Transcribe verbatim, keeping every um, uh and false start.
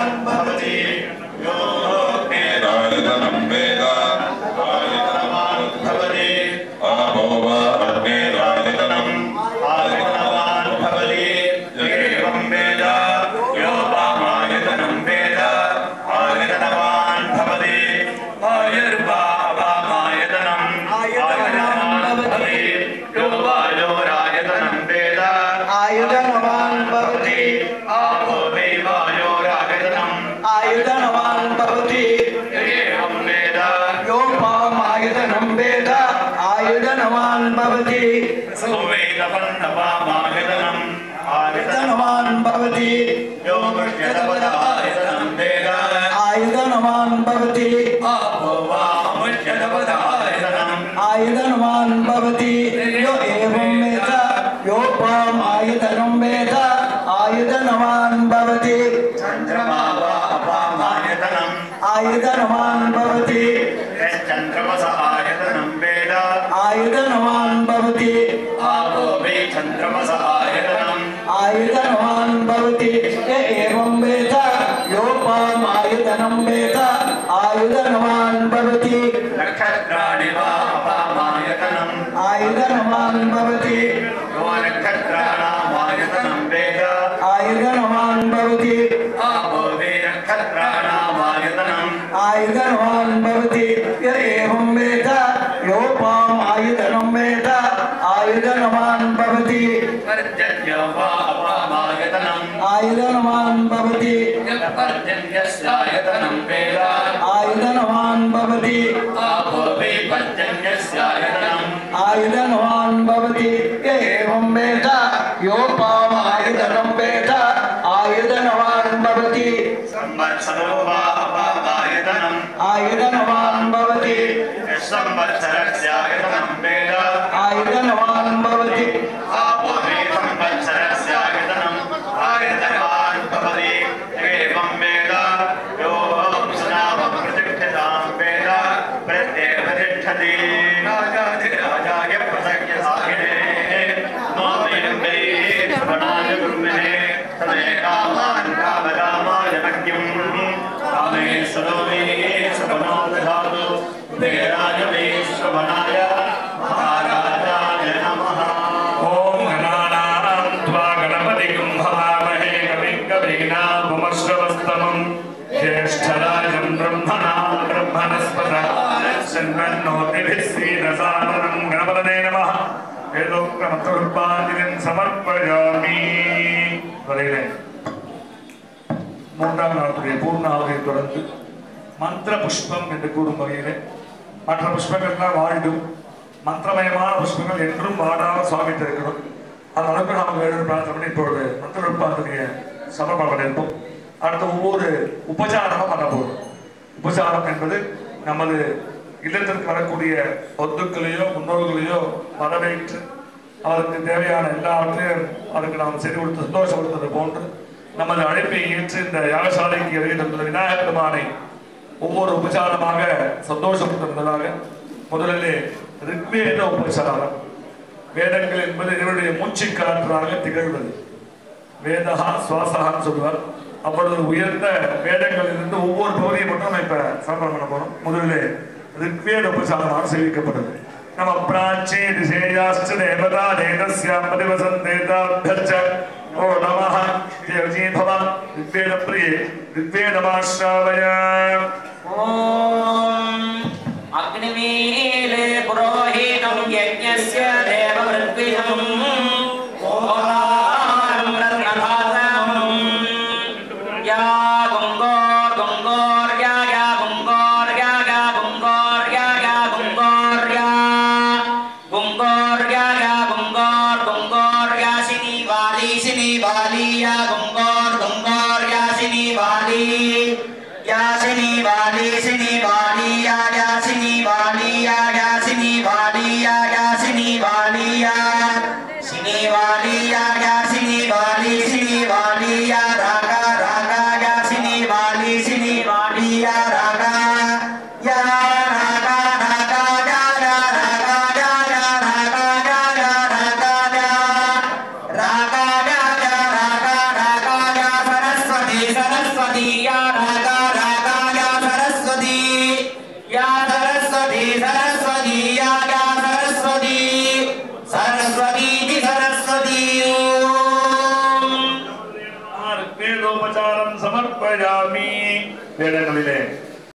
மூன்றாம் நாளுடைய பூர்ணாவதை தொடர்ந்து மந்திர புஷ்பம் என்று கூறும் வகையிலே மற்ற புஷ்பங்கள்லாம் வாழிடும் மந்திரமயமான புஷ்பங்கள் என்றும் வாடாமல் சுவாமி இருக்கிறோம். அந்த அளவுக்கு நாம் வேறு பிரார்த்தனை பண்ணி இப்பொழுது மந்திர உட்பாதனையை சமர்ப்பணம் இருப்போம். அடுத்த ஒவ்வொரு உபச்சாரமும் பண்ண போகிறோம். உபச்சாரம் என்பது நமது இல்லத்திற்கு வரக்கூடிய ஒத்துக்களையோ முன்னோர்களையோ வரவேற்று அவருக்கு தேவையான எல்லாவற்றையும் அதுக்கு நாம் செய்து கொடுத்து சந்தோஷப்படுத்துவது போன்று நமது அழைப்பை ஏற்று இந்த யாகசாலைக்கு எழுதியிருந்த விநாயகர் பெருமானை ஒவ்வொரு உபச்சாரமாக சந்தோஷப்படுத்துவதாக முதலிலே ரிக்வேத உபச்சாரம். வேதங்கள் என்பது இவருடைய மூச்சு காற்றாக திகழ்வது. வேதகா சுவாசகான்னு சொல்லுவார். அவ்வளவு உயர்ந்த வேதங்களிலிருந்து ஒவ்வொரு பகுதியை மட்டும் நம்ம இப்ப சமர்ப்பணம் பண்ண போறோம். முதலிலே ரிக்வேத உபச்சாரமாக சேவிக்கப்படுது. நம்ம பிராச்சி திசேயாஸ்ச தேவதா தேதஸ்யாம் பதிவசந்தேதாப்தச்ச ஓ நமஹ தேவஜீ பவ ரிக்வேத பிரியே ரிக்வேதமாஸ்ராவய. ஓம் அக்னிமீலே புரோஹிதம் யஜ்ஞஸ்ய தேவ ரிக்வேதம் ஓம் ரத்னபாதம் யா குங்கோர் குங்கோர் யா யா குங்கோர் யா யா குங்கோர் யா யா குங்கோர் யா குங்கோர் யா யா குங்கோர் குங்கோர் யா சினி வாலி சினி வாலி யா குங்கோர் குங்கோர் யா சினி வாலி யா சினி வாலி சினி வாலி யா யா சினி வாலி யா யா சினி வாலி யா யா சினி வாலி யா சினி வாலி யா யா சினி வாலி சினி வாலி யா ராகா ராகா யா சினி வாலி சினி வாலி யா ராகா யா ராகா ராகா யா யா ராகா யா யா ராகா யா யா ராகா யா ராகா யா யா ராகா ராகா யா சரஸ்வதி சரஸ்வதி யா സമർപ്പയാമി. വേദങ്ങളിലെ